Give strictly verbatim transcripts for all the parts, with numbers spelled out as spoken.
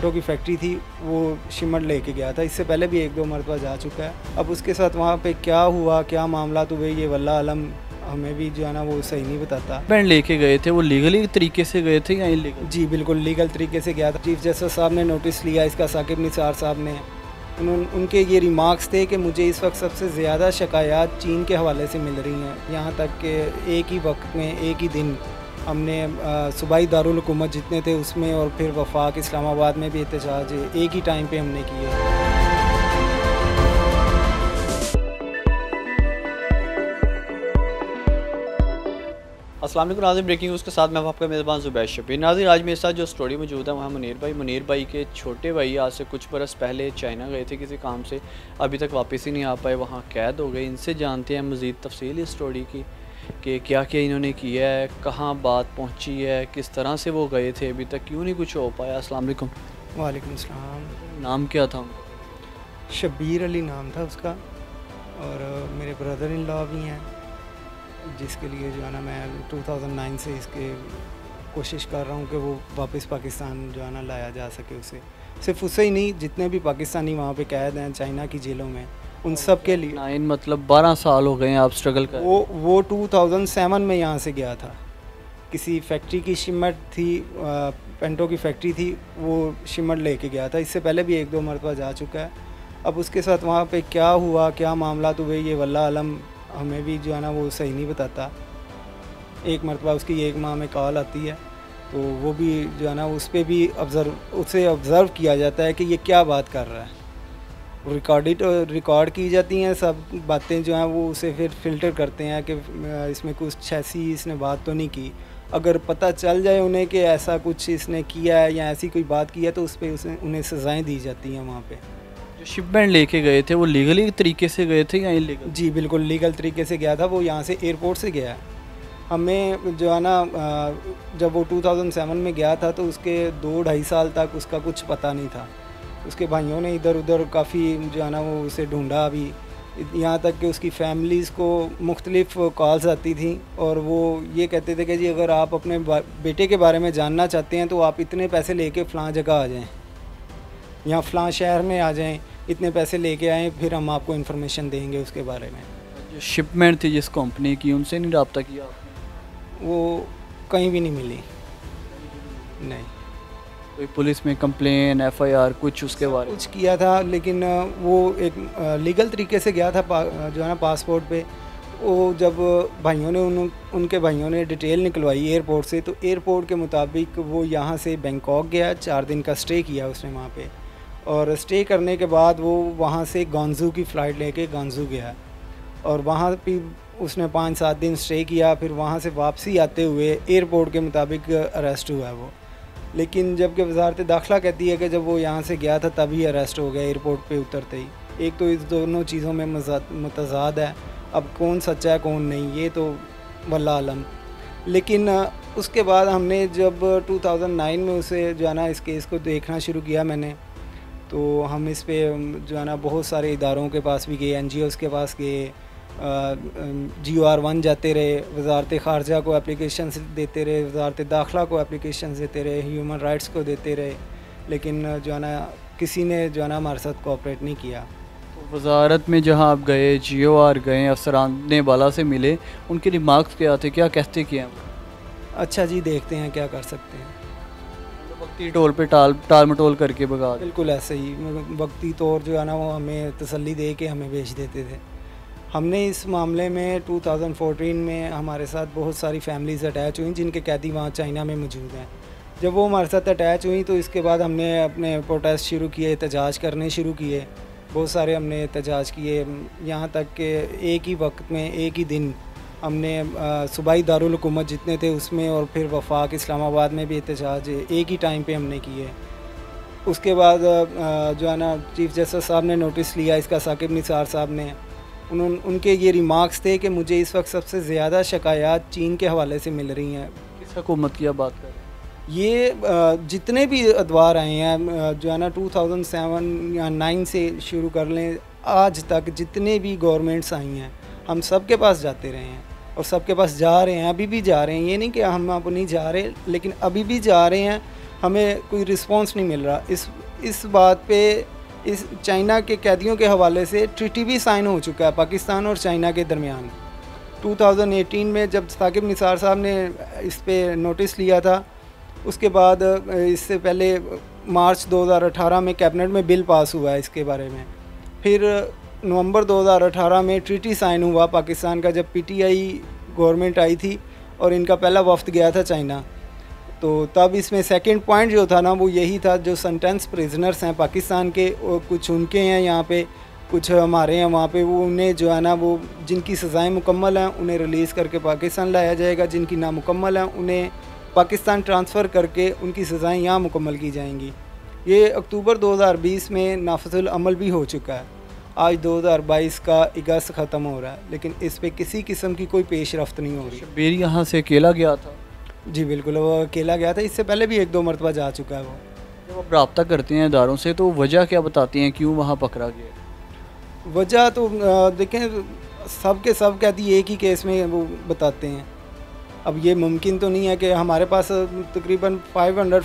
पेंटों की फैक्ट्री थी, वो शिमर लेके गया था। इससे पहले भी एक दो मरतबा जा चुका है। अब उसके साथ वहाँ पे क्या हुआ, क्या मामला हुए, ये वल्लाह आलम, हमें भी जो है ना वो सही नहीं बताता। बैंड लेके गए थे वो लीगली तरीके से गए थे या इलीगल? जी बिल्कुल लीगल तरीके से गया था। चीफ जस्टिस साहब ने नोटिस लिया इसका, साकिब निसार साहब ने। उन, उनके ये रिमार्क्स थे कि मुझे इस वक्त सबसे ज़्यादा शिकायत चीन के हवाले से मिल रही हैं। यहाँ तक कि एक ही वक्त में एक ही दिन हमने सूबाई दारुल हुकूमत जितने थे उसमें और फिर वफाक इस्लामाबाद में भी एहतजाज एक ही टाइम पे हमने किए। अस्सलाम वालेकुम नाज़रीन, ब्रेकिंग न्यूज़ के साथ मैं आपका मेज़बान ज़ुबैर शबीर। नाज़रीन, आज मेरे साथ जो स्टोरी मौजूद है वहाँ मुनीर भाई मुनीर भाई के छोटे भाई आज से कुछ बरस पहले चाइना गए थे किसी काम से, अभी तक वापस ही नहीं आ पाए, वहाँ कैद हो गए। इनसे जानते हैं मज़ीद तफसील इस स्टोरी की कि क्या क्या इन्होंने किया है, कहाँ बात पहुँची है, किस तरह से वो गए थे, अभी तक क्यों नहीं कुछ हो पाया। अस्सलाम वालेकुम। वालेकुम अस्सलाम। नाम क्या था? शब्बीर अली नाम था उसका, और मेरे ब्रदर इन लॉ भी हैं जिसके लिए जो है ना मैं दो हज़ार नौ से इसके कोशिश कर रहा हूँ कि वो वापस पाकिस्तान जो है ना लाया जा सके उसे। सिर्फ उसे ही नहीं, जितने भी पाकिस्तानी वहाँ पे कैद हैं चाइना की जेलों में, उन सब के लिए। नाइन मतलब बारह साल हो गए हैं आप स्ट्रगल कर। वो वो दो हज़ार सात में यहाँ से गया था। किसी फैक्ट्री की शिमर थी, पेंटों की फैक्ट्री थी, वो शिमर लेके गया था। इससे पहले भी एक दो मरतबा जा चुका है। अब उसके साथ वहाँ पे क्या हुआ, क्या मामला हुए, ये वल्लाह आलम, हमें भी जो है ना वो सही नहीं बताता। एक मरतबा उसकी एक माह में कॉल आती है तो वो भी जो है ना उस पर भी ऑब्ज़र्व उसे ऑब्ज़र्व किया जाता है कि ये क्या बात कर रहा है। रिकॉर्डिट रिकॉर्ड की जाती हैं सब बातें जो हैं, वो उसे फिर फ़िल्टर करते हैं कि इसमें कुछ ऐसी इसने बात तो नहीं की। अगर पता चल जाए उन्हें कि ऐसा कुछ इसने किया है या ऐसी कोई बात की है तो उस पर उसे उन्हें सज़ाएँ दी जाती हैं वहाँ पे। जो शिपमेंट लेके गए थे वो लीगली तरीके से गए थे या इलीगल? जी बिल्कुल लीगल तरीके से गया था। वो यहाँ से एयरपोर्ट से गया है। हमें जो है ना जब वो दो हज़ार सात में गया था तो उसके दो ढाई साल तक उसका कुछ पता नहीं था। उसके भाइयों ने इधर उधर काफ़ी जो है ना वो उसे ढूंढा, अभी यहाँ तक कि उसकी फैमिलीज़ को मुख्तलिफ़ कॉल्स आती थी और वो ये कहते थे कि जी अगर आप अपने बेटे के बारे में जानना चाहते हैं तो आप इतने पैसे लेके फ़लाँ जगह आ जाएँ, यहाँ फ़लाँ शहर में आ जाएँ, इतने पैसे लेके आएँ, फिर हम आपको इन्फॉर्मेशन देंगे उसके बारे में। जो शिपमेंट थी जिस कंपनी की, उनसे नहीं रब्ता किया आपने? वो कहीं भी नहीं मिली, नहीं। कोई पुलिस में कंप्लेन, एफ आई आर कुछ उसके बारे में? कुछ किया था लेकिन वो एक लीगल तरीके से गया था जो है ना पासपोर्ट पे। वो जब भाइयों ने उन उनके भाइयों ने डिटेल निकलवाई एयरपोर्ट से, तो एयरपोर्ट के मुताबिक वो यहाँ से बैंकॉक गया, चार दिन का स्टे किया उसने वहाँ पे, और स्टे करने के बाद वो वहाँ से गांजू की फ़्लाइट लेके गांजू गया और वहाँ भी उसने पाँच सात दिन स्टे किया। फिर वहाँ से वापसी आते हुए एयरपोर्ट के मुताबिक अरेस्ट हुआ है वो। लेकिन जबकि वजारत दाखिला कहती है कि जब वो यहाँ से गया था तभी अरेस्ट हो गया एयरपोर्ट पे उतरते ही। एक तो इस दोनों चीज़ों में मुतज़ाद है, अब कौन सच्चा है कौन नहीं ये तो वल्लाह आलम। लेकिन उसके बाद हमने जब दो हज़ार नौ में उसे जो है ना इस केस को देखना शुरू किया मैंने, तो हम इस पे जो है ना बहुत सारे इदारों के पास भी गए, एन जी ओज़ के पास गए, जी ओ आर वन जाते रहे, वजारत ख़ारजा को एप्लीकेशन देते रहे, वजारत दाखिला को एप्लीकेशन देते रहे, ह्यूमन राइट्स को देते रहे, लेकिन जो है ना किसी ने जो है ना हमारे साथ कोऑपरेट नहीं किया। तो वजारत में जहाँ आप गए, जी ओ आर गए, अफसरान बाला से मिले, उनके रिमार्क्स क्या थे, क्या कहते किए हैं? अच्छा जी, देखते हैं क्या कर सकते हैं। वक्ती तौर पे टाल टाल मटोल करके भगा? बिल्कुल ऐसे ही वक्ती तौर जो है ना वो हमें तसल्ली दे के हमें भेज देते थे। हमने इस मामले में दो हज़ार चौदह में हमारे साथ बहुत सारी फैमिलीज़ अटैच हुई जिनके कैदी वहाँ चाइना में मौजूद हैं। जब वो हमारे साथ अटैच हुई तो इसके बाद हमने अपने प्रोटेस्ट शुरू किए, एहतजाज करने शुरू किए, बहुत सारे हमने एहतजाज किए। यहाँ तक कि एक ही वक्त में एक ही दिन हमने सूबाई दारुल हुकूमत जितने थे उसमें और फिर वफाक इस्लामाबाद में भी एहतजाज एक ही टाइम पे हमने किए। उसके बाद जो है ना चीफ जस्टिस साहब ने नोटिस लिया इसका, साकिब निसार साहब ने। उन्होंने उनके ये रिमार्क्स थे कि मुझे इस वक्त सबसे ज़्यादा शिकायत चीन के हवाले से मिल रही हैं। किस हुकूमत की बात कर? ये जितने भी अदवार आए हैं जो है ना दो हज़ार सात या नौ से शुरू कर लें, आज तक जितने भी गवर्नमेंट्स आई हैं हम सब के पास जाते रहे हैं और सबके पास जा रहे हैं, अभी भी जा रहे हैं। ये नहीं कि हम अब नहीं जा रहे, लेकिन अभी भी जा रहे हैं। हमें कोई रिस्पांस नहीं मिल रहा। इस इस बात पे इस चाइना के कैदियों के हवाले से ट्रीटी भी साइन हो चुका है पाकिस्तान और चाइना के दरमियान। दो हज़ार अठारह में जब साकिब निसार साहब ने इस पे नोटिस लिया था, उसके बाद इससे पहले मार्च दो हज़ार अठारह में कैबिनेट में बिल पास हुआ है इसके बारे में। फिर नवंबर दो हज़ार अठारह में ट्रीटी साइन हुआ पाकिस्तान का, जब पीटीआई गवर्नमेंट आई थी और इनका पहला वफ्द गया था चाइना। तो तब इसमें सेकंड पॉइंट जो था ना वो यही था, जो सेंटेंस प्रिजनर्स हैं पाकिस्तान के, और कुछ उनके हैं यहाँ पे, कुछ हमारे हैं वहाँ पे, वो उन्हें जो है ना वो जिनकी सज़ाएं मुकम्मल हैं उन्हें रिलीज़ करके पाकिस्तान लाया जाएगा, जिनकी नामुकम्मल हैं उन्हें पाकिस्तान ट्रांसफ़र करके उनकी सज़ाएं यहाँ मुकम्मल की जाएंगी। ये अक्टूबर दो हज़ार बीस में नाफिजुल अमल भी हो चुका है। आज दो हज़ार बाईस का अगस्त ख़त्म हो रहा है, लेकिन इस पे किसी किस्म की कोई पेशरफ्त नहीं हो रही। शब्बीर यहाँ से अकेला गया था? जी बिल्कुल, वो अकेला गया था। इससे पहले भी एक दो मरतबा जा चुका है वो। जब आप रब्ता करते हैं इदारों से तो वजह क्या बताती हैं, क्यों वहाँ पकड़ा गया? वजह तो देखें, सब के सब कैदी एक ही केस में वो बताते हैं। अब ये मुमकिन तो नहीं है कि हमारे पास तकरीबन पाँच सौ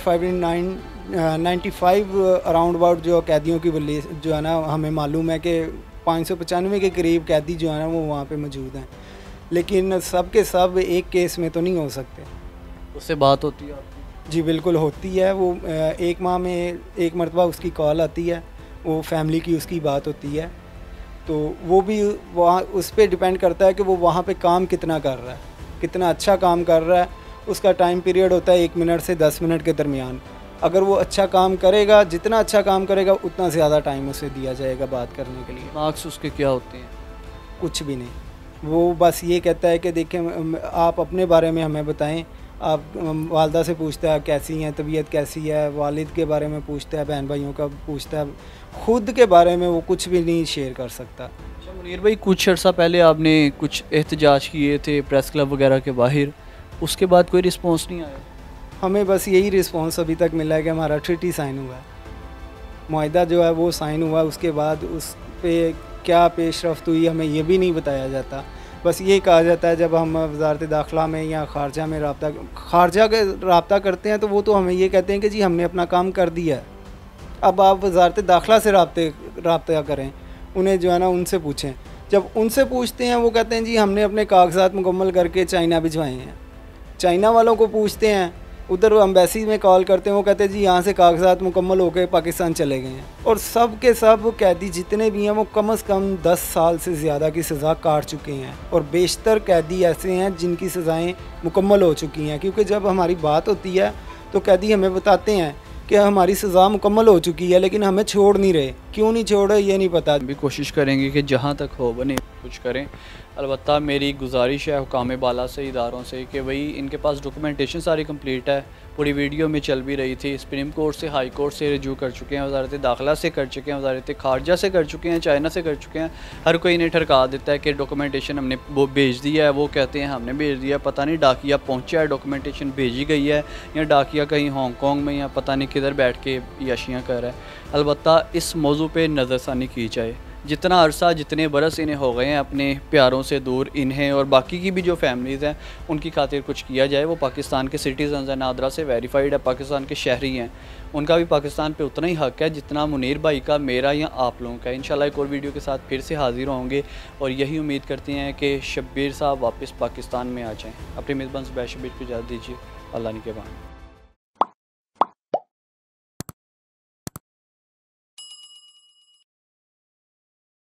पचानवे अराउंड अबाउट जो कैदियों की लिस्ट जो है ना, हमें मालूम है कि पाँच सौ पचानवे के करीब कैदी जो है ना वो वहाँ पे मौजूद हैं, लेकिन सब के सब एक केस में तो नहीं हो सकते। उससे बात होती है आपकी? जी बिल्कुल होती है। वो एक माह में एक मरतबा उसकी कॉल आती है, वो फैमिली की उसकी बात होती है, तो वो भी वहाँ उस पर डिपेंड करता है कि वो वहाँ पे काम कितना कर रहा है, कितना अच्छा काम कर रहा है। उसका टाइम पीरियड होता है एक मिनट से दस मिनट के दरमियान। अगर वो अच्छा काम करेगा, जितना अच्छा काम करेगा उतना ज़्यादा टाइम उसे दिया जाएगा बात करने के लिए। मार्क्स उसके क्या होते हैं? कुछ भी नहीं, वो बस ये कहता है कि देखें आप अपने बारे में हमें बताएं। आप वालदा से पूछता है कैसी हैं, तबीयत कैसी है, वालिद के बारे में पूछता है, बहन भाइयों का पूछता है, ख़ुद के बारे में वो कुछ भी नहीं शेयर कर सकता। अच्छा मुनीर भाई, कुछ अर्सा पहले आपने कुछ एहतजाज किए थे प्रेस क्लब वगैरह के बाहर, उसके बाद कोई रिस्पॉन्स नहीं आया? हमें बस यही रिस्पॉन्स अभी तक मिला है कि हमारा ट्रीटी साइन हुआ है, मुआहिदा जो है वो साइन हुआ। उसके बाद उस पर क्या पेशरफ्त हुई हमें ये भी नहीं बताया जाता। बस ये कहा जाता है जब हम वज़ारत दाखिला में या खारजा में रब्ता खारजा के रब्ता करते हैं तो वो तो हमें ये कहते हैं कि जी हमने अपना काम कर दिया है। अब आप वज़ारत दाखिला से रब्ते रब्ता करें, उन्हें जो है ना उनसे पूछें। जब उनसे पूछते हैं वो कहते हैं जी हमने अपने कागजात मुकम्मल करके चाइना भिजवाए हैं। चाइना वालों को पूछते हैं, उधर एम्बेसी में कॉल करते हैं, वो कहते हैं जी यहाँ से कागजात मुकम्मल होकर पाकिस्तान चले गए हैं। और सब के सब कैदी जितने भी हैं वो कम अज़ कम दस साल से ज़्यादा की सज़ा काट चुके हैं, और बेशतर कैदी ऐसे हैं जिनकी सज़ाएं मुकम्मल हो चुकी हैं। क्योंकि जब हमारी बात होती है तो कैदी हमें बताते हैं कि हमारी सज़ा मुकम्मल हो चुकी है लेकिन हमें छोड़ नहीं रहे। क्यों नहीं छोड़ रहे ये नहीं पता। भी कोशिश करेंगे कि जहाँ तक हो बने कुछ करें। अलबत्ता मेरी गुजारिश है हुकाम बाला से, इदारों से, कि भाई इनके पास डॉक्यूमेंटेशन सारी कंप्लीट है, पूरी वीडियो में चल भी रही थी। सुप्रीम कोर्ट से, हाई कोर्ट से रजू कर चुके हैं, वज़ारत दाखिला से कर चुके हैं, वज़ारत खारजा से कर चुके हैं, चाइना से कर चुके हैं। हर कोई इन्हें ठरका देता है कि डॉक्यूमेंटेशन हमने वो भेज दिया है, वो कहते हैं हमने भेज दिया, पता नहीं डाकिया पहुँचा है, डॉक्यूमेंटेशन भेजी गई है, या डाकिया कहीं हांगकॉन्ग में या पता नहीं किधर बैठ के याशियाँ कर रहा है। अलबत्ता इस मौजू पर नज़रसानी की जाए। जितना अरसा, जितने बरस इन्हें हो गए हैं अपने प्यारों से दूर, इन्हें और बाकी की भी जो फैमिलीज़ हैं उनकी खातिर कुछ किया जाए। वो पाकिस्तान के सिटीज़न्स हैं, नादरा से वेरीफाइड है, पाकिस्तान के शहरी हैं, उनका भी पाकिस्तान पे उतना ही हक़ है जितना मुनीर भाई का, मेरा या आप लोगों का। इंशाल्लाह एक और वीडियो के साथ फिर से हाज़िर होंगे और यही उम्मीद करते हैं कि शब्बीर साहब वापस पाकिस्तान में आ जाएँ। अपने मेज़बान ज़ुबैर शब्बीर को इजाज़त दीजिए। अल्लाह निगहबान।